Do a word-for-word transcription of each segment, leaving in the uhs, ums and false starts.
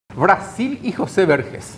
Brasil y José Verges.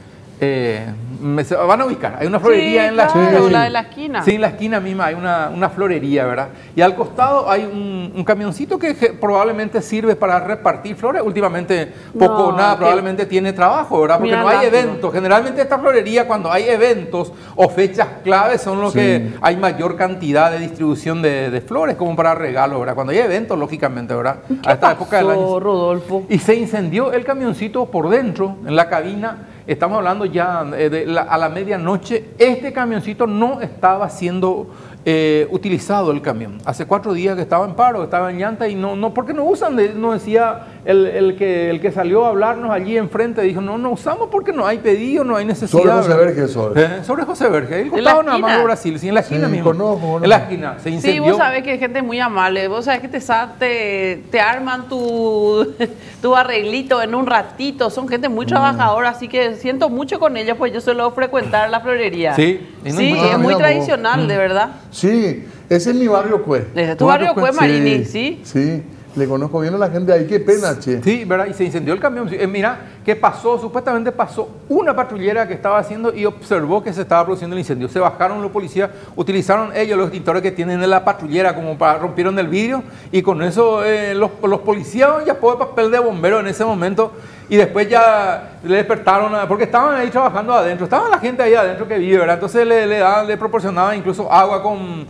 Eh, me, se van a ubicar. Hay una florería sí, en la claro, esquina. la de la esquina. Sí, en la esquina misma hay una, una florería, ¿verdad? Y al costado hay un, un camioncito que, que probablemente sirve para repartir flores. Últimamente poco o No, nada que- probablemente tiene trabajo, ¿verdad? Porque Mira, no hay lástima. eventos. Generalmente esta florería, cuando hay eventos o fechas claves, son los Sí. que hay mayor cantidad de distribución de, de flores como para regalos, ¿verdad? Cuando hay eventos, lógicamente, ¿verdad? A esta época del año. Pasó, Rodolfo. Y se incendió el camioncito por dentro, en la cabina. Estamos hablando ya eh, de la- a la medianoche. Este camioncito no estaba siendo eh, utilizado, el camión. Hace cuatro días que estaba en paro, estaba en llanta y no, no porque no usan, de- nos decía el, el que, el que salió a hablarnos allí enfrente, dijo, no, no usamos porque no hay pedido, no hay necesidad. Sobre José ¿verdad? Verges, sobre. Eh, sobre José Verges, el la costado nada más esquina. de Brasil, sí, en la esquina Sí, mismo. conozco, conozco. En la esquina, se Sí, incendió. vos sabés que hay gente muy amable. Vos sabés que te, sa- te, te arman tu, tu arreglito en un ratito. Son gente muy trabajadora, así que siento mucho con ellos, pues yo suelo frecuentar la florería. Sí, y no sí, es muy- es Ah, muy mira vos. tradicional, de verdad. Sí, ese es mi barrio, pues. Desde tu Tu barrio, barrio, pues, pues, Marini, ¿sí? Sí, le conozco bien a la gente ahí. Qué pena, che. Sí, ¿verdad? Y se incendió el camión. Sí, eh, mira, ¿qué pasó? Supuestamente pasó una patrullera que estaba haciendo y observó que se estaba produciendo el incendio. Se bajaron los policías, utilizaron ellos los extintores que tienen en la patrullera como para rompieron el vidrio y con eso eh, los, los policías ya fue papel de bombero en ese momento y después ya le despertaron, a- porque estaban ahí trabajando adentro, estaba la gente ahí adentro que vive, ¿verdad? Entonces le, le, daban, le proporcionaban incluso agua con...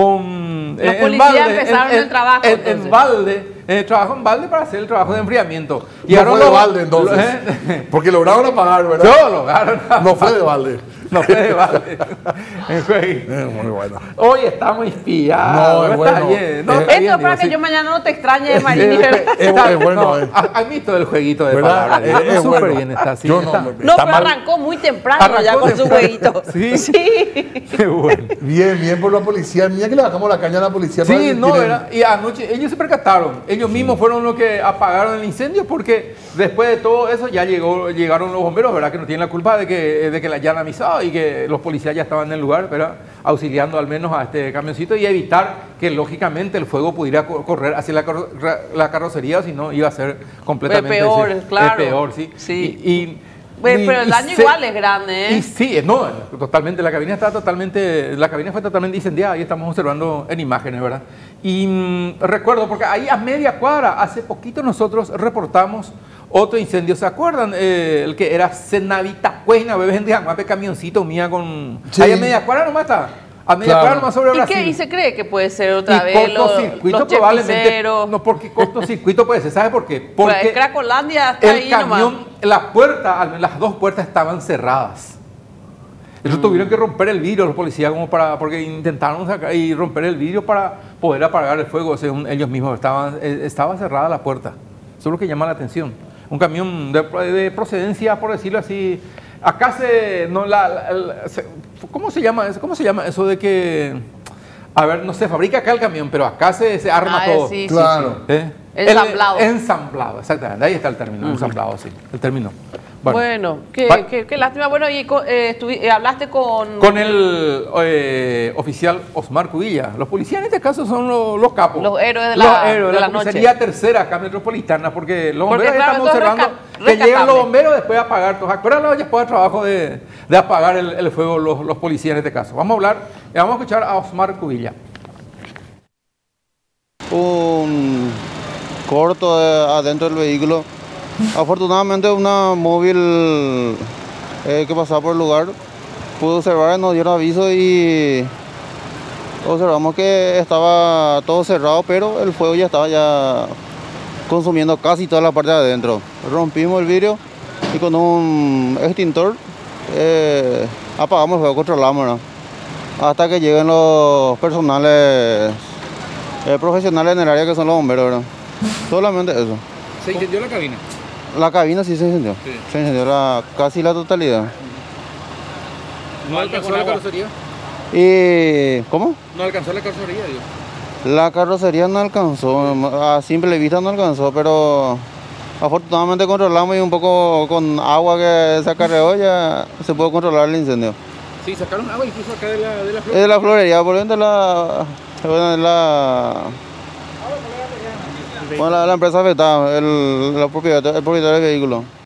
con Los eh, en policías balde, empezaron en- el trabajo, en- entonces. en balde, eh, trabajo en balde para hacer el trabajo de enfriamiento. No fue de los- balde, entonces. los- eh, Porque lograron apagar, ¿verdad? no, lo agarraron. No fue de balde. No fue de balde. Eh, güey. Eh, muy bueno. Hoy estamos inspirados. No, es está bueno. bien. No, Eh, está Esto bien, es para digo, que sí. yo mañana no te extrañe, Marini. Eh, ¿verdad? Es- está- es bueno, no, eh. ha- ¿Has visto el jueguito de ¿Verdad? palabras? Es- es Súper bueno. bien está. Sí, Yo no, está. me- No, Está pero mal. arrancó muy temprano Arrancó ya con su temprano. jueguito. Sí. Sí. Qué bueno. Bien, bien por la policía. Mira que le bajamos la caña a la policía. para Sí, que no, tienen- ¿verdad? Y anoche ellos se percataron. Ellos mismos fueron los que apagaron el incendio porque después de todo eso ya llegó, llegaron los bomberos, ¿verdad? Que no tienen la culpa de que, de que la hayan avisado y que los policías ya estaban en el lugar, ¿verdad? Auxiliando al menos a este camioncito y evitar que lógicamente el fuego pudiera co- correr hacia la, carro- ra- la carrocería, si no iba a ser completamente peor, sí, claro. peor, sí. Sí. Y, y- Pues, y- pero el y daño se- igual es grande, ¿eh? y sí, no, totalmente, la cabina está totalmente, la cabina fue totalmente incendiada, ahí estamos observando en imágenes, ¿verdad? Y mm, recuerdo, porque ahí a media cuadra, hace poquito nosotros reportamos otro incendio, ¿se acuerdan? Eh, el que era Senavitacuena, bebé gente de camioncito mía con... Sí. Ahí a media cuadra nomás está, a media Claro. cuadra nomás sobre ¿Y Brasil. qué? ¿Y se cree que puede ser otra Y vez? Los, cortocircuito los probablemente, chepiceros. no, porque cortocircuito puede ser, ¿sabe por qué? Pues Porque Cracolandia está el ahí camión, nomás. la puerta, al- las dos puertas estaban cerradas. Ellos Mm. tuvieron que romper el vidrio, los policías, como para, porque intentaron sacar y romper el vidrio para poder apagar el fuego, según ellos mismos. Estaban, eh, estaba cerrada la puerta. Eso es lo que llama la atención. Un camión de, de procedencia, por decirlo así. Acá se, no, la, la- la- se- ¿cómo se llama eso? ¿Cómo se llama eso de que, a ver, no se fabrica acá el camión, pero acá se, se arma Ah, todo? sí, sí, Claro. sí. ¿Eh? Ensamblado. El- ensamblado, exactamente. Ahí está el término, ensamblado, sí. El término. Bueno, qué, Va- qué- qué lástima. Bueno, y co- eh, estuvi- eh, hablaste con... Con el eh, oficial Osmar Cubilla. Los policías en este caso son los, los capos. Los héroes de Los la- héroes de la comisaría noche. tercera acá metropolitana, porque los Porque, bomberos ya claro, estamos todo es observando resca- que llegan rescatable. los bomberos después de apagar todos. Pero ya después de trabajo de, de apagar el, el fuego los, los policías en este caso. Vamos a hablar, y vamos a escuchar a Osmar Cubilla. Un corto de- adentro del vehículo. Afortunadamente una móvil eh, que pasaba por el lugar pudo observar, nos dieron aviso y observamos que estaba todo cerrado, pero el fuego ya estaba ya consumiendo casi toda la parte de adentro. Rompimos el vidrio y con un extintor eh, apagamos el fuego, controlamos, ¿no? Hasta que lleguen los personales eh, profesionales en el área que son los bomberos, ¿verdad? Solamente eso. ¿Se incendió la cabina? La cabina sí se incendió. Sí. Se incendió la, casi la totalidad. ¿No alcanzó la carrocería? ¿Y cómo? No alcanzó la carrocería, digo. La carrocería no alcanzó, a simple vista no alcanzó, pero afortunadamente controlamos y un poco con agua que se acarreó ya se pudo controlar el incendio. Sí, sacaron agua incluso acá de la, de la Es de la florería, por dentro de la, bueno, de la, bueno, la, la empresa afectada, el, la propiedad, el propietario del vehículo.